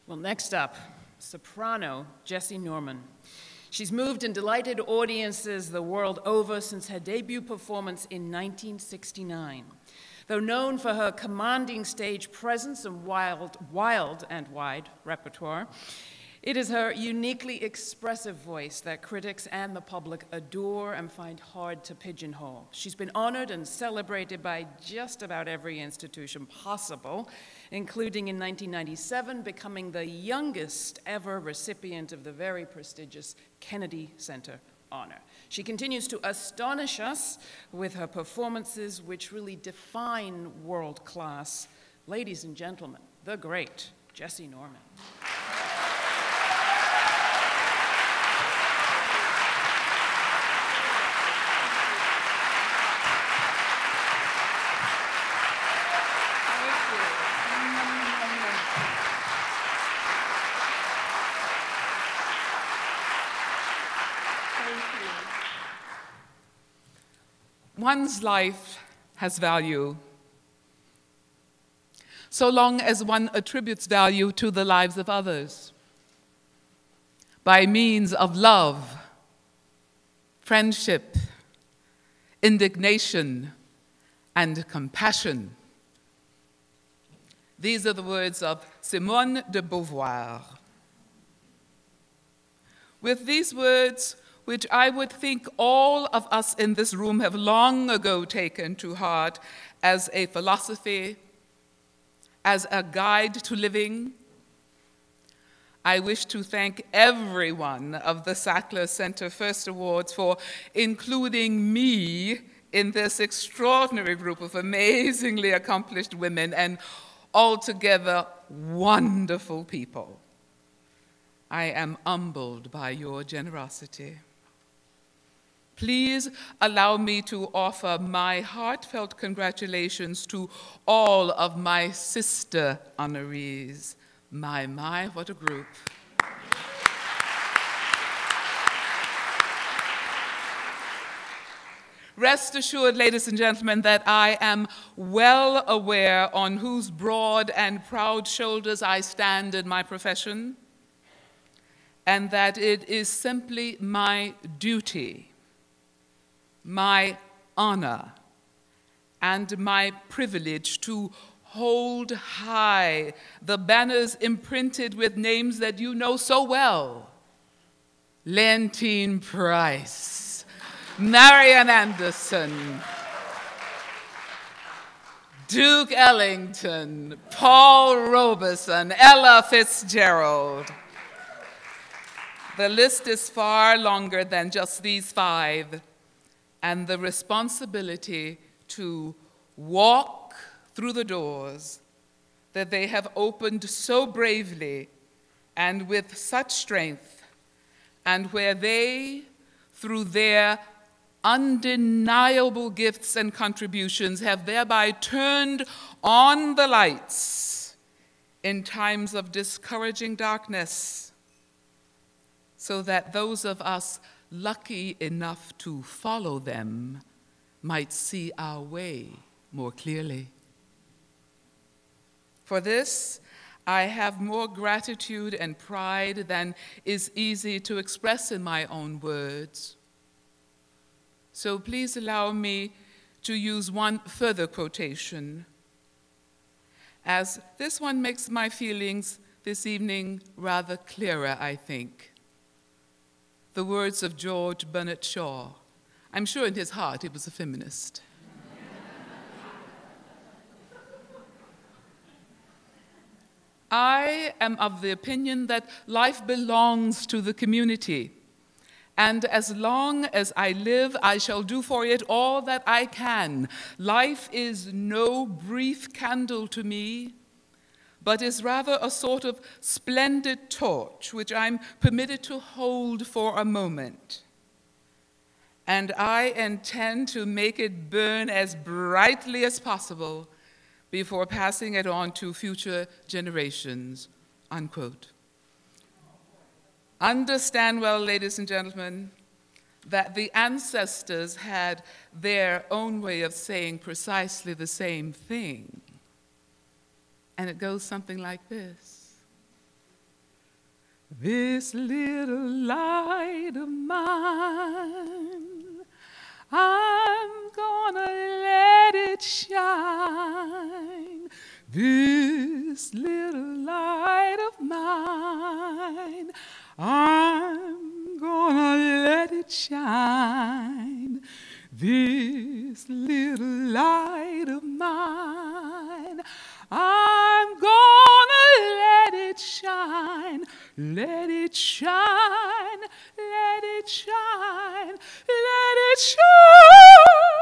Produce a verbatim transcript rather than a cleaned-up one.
Well, next up, soprano Jessye Norman. She's moved and delighted audiences the world over since her debut performance in nineteen sixty-nine. Though known for her commanding stage presence and wild, wild and wide repertoire, it is her uniquely expressive voice that critics and the public adore and find hard to pigeonhole. She's been honored and celebrated by just about every institution possible, including in nineteen ninety-seven becoming the youngest ever recipient of the very prestigious Kennedy Center honor. She continues to astonish us with her performances, which really define world class. Ladies and gentlemen, the great Jessye Norman. One's life has value, so long as one attributes value to the lives of others by means of love, friendship, indignation, and compassion. These are the words of Simone de Beauvoir. With these words, which I would think all of us in this room have long ago taken to heart as a philosophy, as a guide to living, I wish to thank everyone of the Sackler Center First Awards for including me in this extraordinary group of amazingly accomplished women and altogether wonderful people. I am humbled by your generosity. Please allow me to offer my heartfelt congratulations to all of my sister honorees. My, my, what a group. Rest assured, ladies and gentlemen, that I am well aware on whose broad and proud shoulders I stand in my profession, and that it is simply my duty, my honor, and my privilege to hold high the banners imprinted with names that you know so well: Leontine Price, Marian Anderson, Duke Ellington, Paul Robeson, Ella Fitzgerald. The list is far longer than just these five, and the responsibility to walk through the doors that they have opened so bravely and with such strength, and where they, through their undeniable gifts and contributions, have thereby turned on the lights in times of discouraging darkness, so that those of us lucky enough to follow them might see our way more clearly. For this, I have more gratitude and pride than is easy to express in my own words. So please allow me to use one further quotation, as this one makes my feelings this evening rather clearer, I think. The words of George Bernard Shaw. I'm sure in his heart he was a feminist. I am of the opinion that life belongs to the community, and as long as I live, I shall do for it all that I can. Life is no brief candle to me, but is rather a sort of splendid torch which I'm permitted to hold for a moment. And I intend to make it burn as brightly as possible before passing it on to future generations, unquote. Understand well, ladies and gentlemen, that the ancestors had their own way of saying precisely the same thing. And it goes something like this. this little light of mine, I'm gonna let it shine. This little light of mine, I'm gonna let it shine. This little light of mine, I'm gonna let it shine. Let it shine, let it shine, let it shine.